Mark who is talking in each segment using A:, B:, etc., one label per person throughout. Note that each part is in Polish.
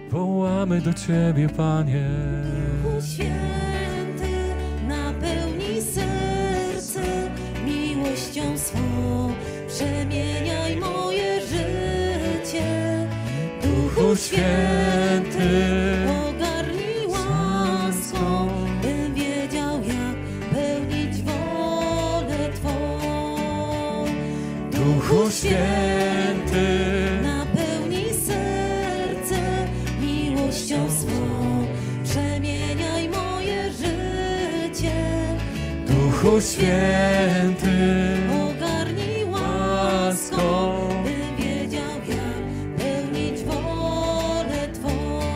A: Wołamy do Ciebie, Panie.
B: Duchu Święty, napełnij serce miłością swą, przemieniaj moje życie. Duchu Święty, ogarnij łaską, bym wiedział, jak pełnić wolę Twą. Duchu Święty, napełnij serce miłością swą, przemieniaj moje życie. Duchu Święty, ogarnij łaską, bym wiedział, jak pełnić wolę Twą.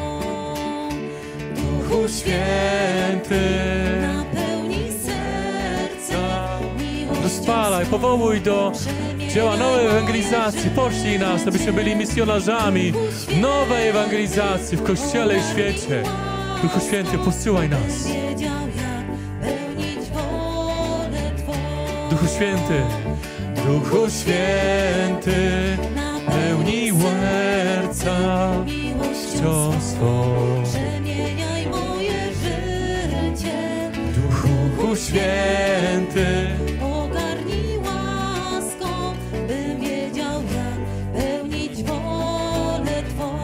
B: Duchu Święty, napełnij serce miłością
A: Rozpalaj, powołuj do dzieła nowej ewangelizacji. Poślij nas, abyśmy byli misjonarzami nowej ewangelizacji w Kościele i świecie. Duchu Święty, posyłaj nas.
B: wiedział, jak pełnić wolę Twą.
A: Duchu Święty, Duchu Święty, pełnij serca miłością swą.
B: Przemieniaj moje życie.
A: Duchu Święty,
B: Ogarnij łaską, bym wiedział, jak pełnić wolę Twą.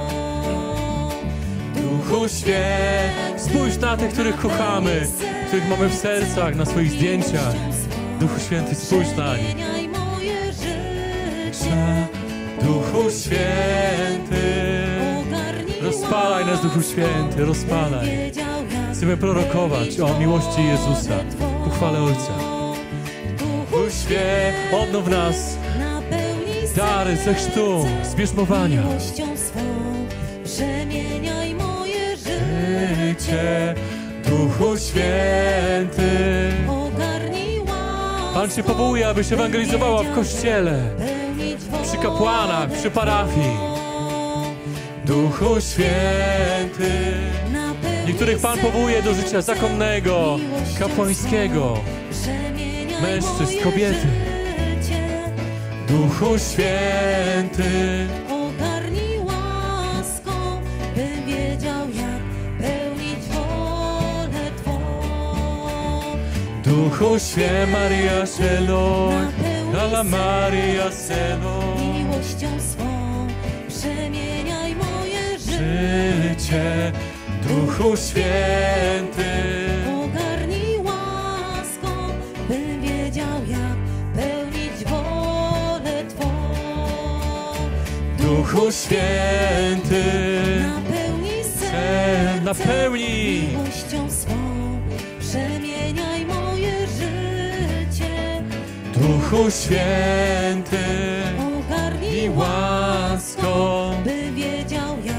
A: Duchu Święty, spójrz na tych, których kochamy, których mamy w sercach, na swoich zdjęciach. Duchu Święty, spójrz na nich.
B: Przemieniaj moje życie.
A: Duchu Święty,
B: Ogarnij
A: rozpalaj nas, Duchu Święty, rozpalaj.
B: wiedział, jak
A: Chcemy prorokować o miłości Jezusa ku chwale Ojca. Duchu Święty, odnów nas,
B: napełnij
A: dary ze chrztu, z bierzmowania.
B: miłością swą, przemieniaj moje życie.
A: Życie, Duchu Święty.
B: Ogarnij łaską,
A: Pan Cię powołuje, abyś ewangelizowała w Kościele,
B: pełnić
A: przy kapłanach, przy parafii. Duchu Święty. Niektórych Pan powołuje do życia zakonnego, kapłańskiego, mężczyzn, kobiety. Duchu Święty,
B: ogarnij łaską, bym wiedział, jak pełnić wolę Twą.
A: Duchu Święty, Maria Selo, Alla Maria Selo.
B: Miłością swą, przemieniaj moje
A: Życie, Duchu Święty.
B: Ogarnij łaską, bym wiedział, jak pełnić wolę Twą.
A: Duchu Święty,
B: Napełnij serce
A: napełnij.
B: miłością swą, przemieniaj moje życie.
A: Duchu Święty,
B: Ogarnij
A: i łaską,
B: bym wiedział, jak